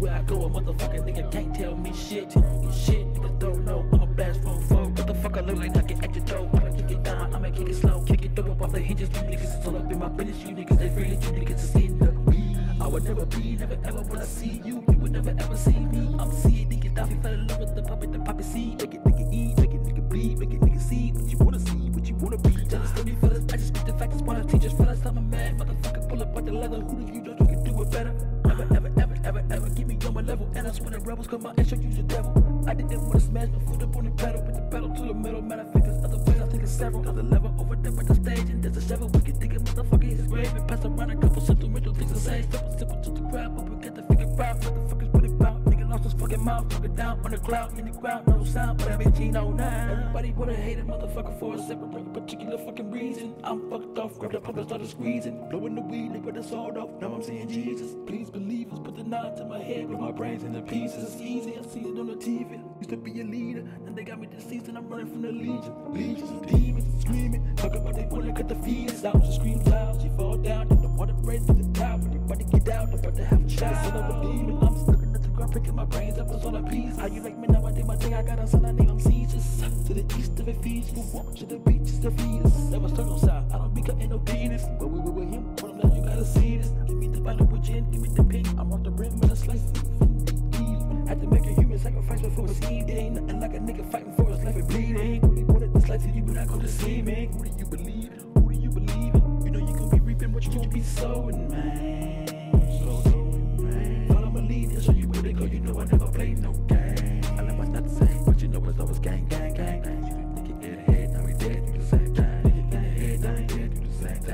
Anywhere I go, a motherfucking nigga can't tell me shit. Niggas don't know, I'm a blast from foe. What the fuck I look like knocking at your toe? I'ma kick it down, I'ma kick it slow. Kick it, throw up off the hinges, you niggas. It's all up in my business, you niggas. They free, you niggas to see the beat. I would never be, never ever will I see you. You would never ever see me. I'm seeing niggas down, fell in love with the poppy seed. Make it nigga eat, make it nigga bleed, make it nigga see what you wanna see, what you wanna be. Just tell me fellas, I just speak the facts, wanna teach us fellas. I'm a man, motherfucker, pull up out the leather. Who do you know you can do it better? Ever get me on my level. And that's when the rebels come out and show you the devil. I didn't wanna smash my foot up on the pedal, but the pedal to the metal. Matter of fact, there's other ways, I think it's several. Other level over there at the stage, and there's a shovel. We can think of motherfucking his grave and pass around a couple sentimental things to say. Simple to the crowd, but we get to figure out. Motherfuckers put it out, nigga lost his fucking mouth. Took it down on the cloud, in the ground, no sound, but I'm Gino now. Everybody would have hated motherfucker for a separate particular fucking reason. I'm fucked off, grab the pump and started squeezing. Blowing the weed, liquid the sawed off. Now I'm seeing Jesus. Please believe us, put the knot to my head, blow my brains into pieces. It's easy, I see it on the TV. Used to be a leader, and they got me deceased, and I'm running from the legion. Legions of demons screaming, talk about they wanna cut the fetus out. She screams loud, she fall down, and the water breaks to the top. When they about to get out, about to have a child. Son of a demon, I'm just looking at the ground, picking my brains up, it's all a piece. How you like me now? I did my thing, I got a son, I name him Caesars. To the east of Ephesians, we walk to the beaches to feed us. Never circumcised, I don't be cutting no penis. But we were with him, told him that you gotta see this. Give me the bottle with gin, give me the pink. I'm off the rim with a slice of had to make a human sacrifice before a scheme. There ain't nothing like a nigga fighting for his life and bleeding. Really wanted this life to you, but not gonna see me. Who do you believe in? Who do you believe in? You know you gon' be reaping what you gon' be sowing, man. Man. Follow my lead and show you where to go. You know I never play no game. I let my nuts say, but you know it's always gang. You didn't think it in the head, now we dead, do the same thing. Think it in the head, now we dead, do the same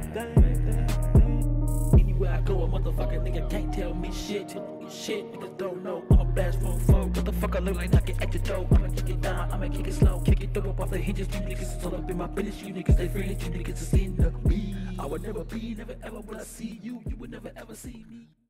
thing. Anywhere I go, a motherfucking nigga can't tell me shit. Niggas don't know, I'm a blast from foe. What the fuck I look like knocking at your toe? I'ma kick it down, I'ma kick it slow. Kick it, throw up off the hinges, you niggas. It's all up in my business, you niggas. They free, you niggas to see the beat. I would never be, never ever will I see you. You would never ever see me.